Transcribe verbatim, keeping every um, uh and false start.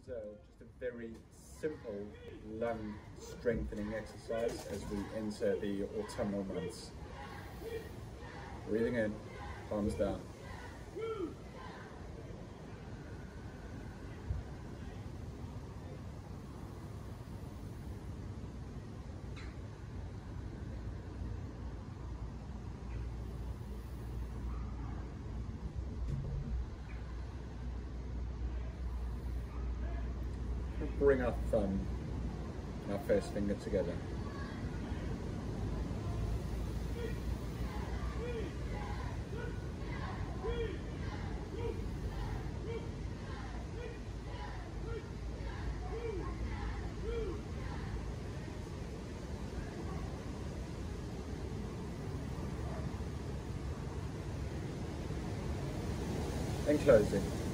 is uh, just a very simple lung strengthening exercise as we enter the autumnal months. Breathing in, palms down. Bring our thumb and our first finger together. And closing.